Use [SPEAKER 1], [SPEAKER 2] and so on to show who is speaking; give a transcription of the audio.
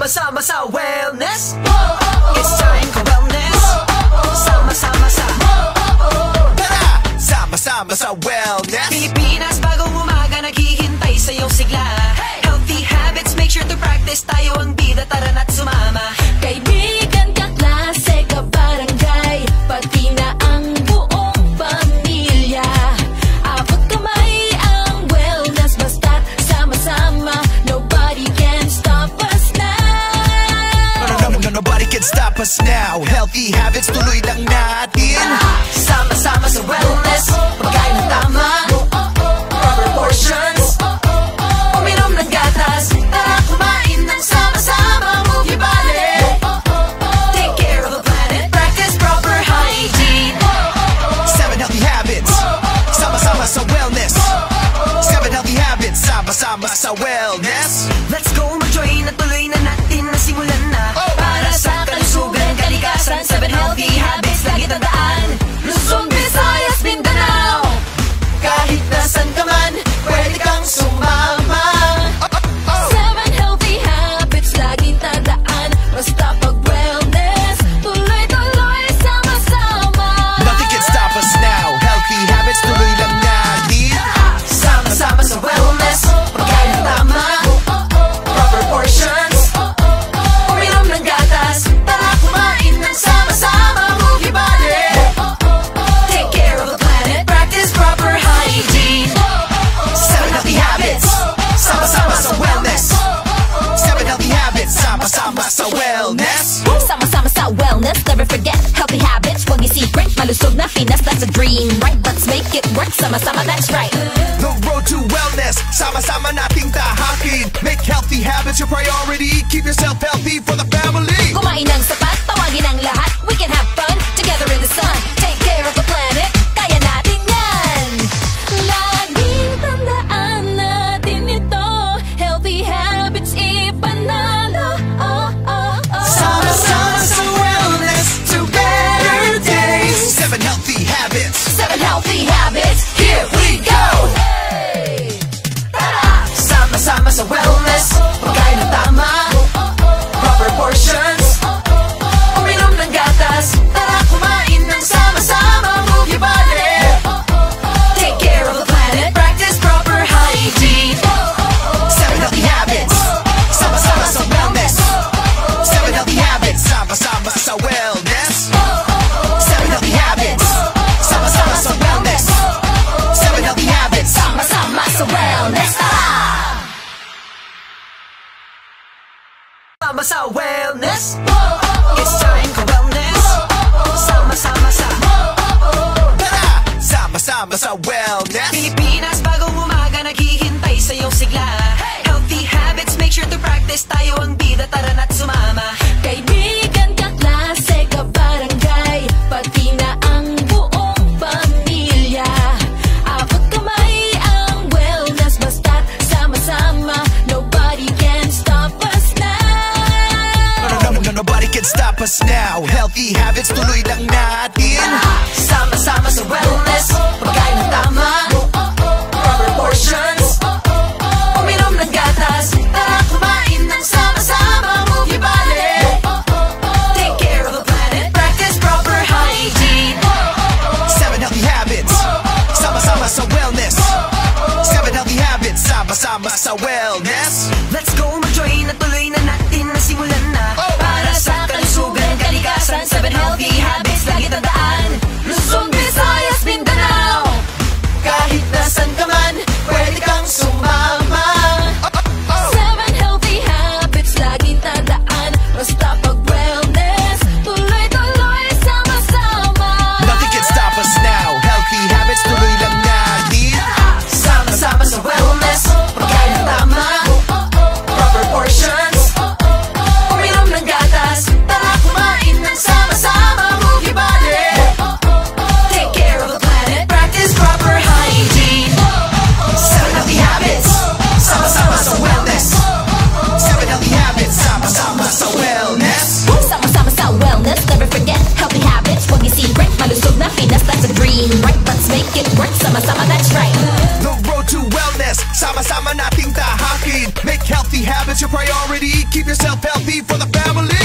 [SPEAKER 1] Sama-sama sa wellness. It's time for wellness. Sama-sama sa
[SPEAKER 2] Tara! Sama-sama sa wellness.
[SPEAKER 1] Pilipinas, bagong umaga naghihintay sa iyong sigla. Healthy habits, make sure to practice. Tayo ang bida, tara na't sumama.
[SPEAKER 3] Kaibigan, kaklase, kabarangay, pati na ang buong pamilya. Abot kamay ang wellness, basta't sama-sama. Nobody can stop us now.
[SPEAKER 2] No, nobody can stop us now. Healthy habits, tuloy lang natin.
[SPEAKER 1] Sama-sama sa wellness. Pagkain ng tama, proper portions, uminom ng gatas. Tara kumain ng sama-sama. Move your body, take care of the planet, practice proper hygiene.
[SPEAKER 2] 7 healthy habits. Sama-sama sa wellness. 7 healthy habits. Sama-sama sa wellness.
[SPEAKER 1] Let's go, mag-join at tuloy na natin na simulan na. Para sa kalusugan, kalikasan, 7 healthy habits, lagi tandaan. Luzon, Visayas, Mindanao, kahit nasan ka man, pwede kang sumama.
[SPEAKER 3] 7 healthy habits, laging tandaan. Basta pag wellness, tuloy-tuloy, sama-sama.
[SPEAKER 2] Nothing can stop us now. Healthy habits, tuloy lang natin.
[SPEAKER 1] Sama-sama sa wellness. Pagkain ng tama, proper portions, uminom ng gatas. Tara kumain ng sama-sama. Move your body, take care of the planet, practice proper hygiene.
[SPEAKER 2] 7 healthy habits. Sama-sama sa wellness. 7 healthy habits. Sama-sama sa wellness.
[SPEAKER 3] Sama-sama sa wellness, never forget healthy habits. Huwag i-secret, malusog na Pinas, that's a dream, right? Let's make it work, sama-sama, that's right.
[SPEAKER 2] The road to wellness. Sama-sama nating tahakin. Make healthy habits your priority. Keep yourself healthy for the family.
[SPEAKER 3] Kumain ng sapat, tawagin ang lahat. We can have fun together in the sun. Take care of the planet, kaya natin yan. Laging tandaan natin ito. Healthy habits, ipanalo.
[SPEAKER 2] Sama-sama sa wellness. To better days. 7 healthy habits.
[SPEAKER 3] 7 healthy habits, here we go.
[SPEAKER 1] Sama-sama sa wellness. Pagkain ng tama, proper portions, uminom ng gatas. Tara kumain ng sama-sama. Move your body, take care of the planet, practice proper hygiene.
[SPEAKER 2] 7 healthy habits. Sama-sama sa wellness. 7 healthy habits. Sama-sama sa wellness. 7 healthy habits. Sama-sama sa wellness. 7 healthy habits.
[SPEAKER 3] Sama-sama sa wellness.
[SPEAKER 1] Sama sa wellness. It's time for wellness. Sama-sama sa
[SPEAKER 2] Tara! Sama-sama sa wellness.
[SPEAKER 1] Pilipinas, bagong umaga naghihintay sa iyong sigla. Healthy habits, make sure to practice. Tayo ang bida, tara na't sumama.
[SPEAKER 3] Kaibigan, kaklase, kabarangay, pati na ang buong pamilya. Abot kamay ang wellness, basta't sama-sama. Nobody can stop us now.
[SPEAKER 2] No, nobody can stop us now. Healthy habits, tuloy lang natin.
[SPEAKER 1] Sama-sama sa wellness. Pagkain ng tama, proper portions, uminom ng gatas. Tara kumain ng sama-sama. Move your body, take care of the planet, practice proper hygiene.
[SPEAKER 2] 7 healthy habits. Sama-sama sa wellness. 7 healthy habits. Sama-sama sa wellness.
[SPEAKER 1] Let's go, mag-join at tuloy na natin na simulan na. Para sa kalusugan, kalikasan, 7 healthy habits, lagi tandaan. Luzon, Visayas, Mindanao, kahit nasan ka man, pwede kang sumama.
[SPEAKER 3] 7 healthy habits, laging tandaan. Basta pag wellness, tuloy-tuloy, sama-sama.
[SPEAKER 2] Nothing can stop us now. Healthy habits, tuloy lang natin.
[SPEAKER 1] Sama-sama sa wellness. Pagkain ng tama,
[SPEAKER 2] Healthy habits your priority. Keep yourself healthy for the family.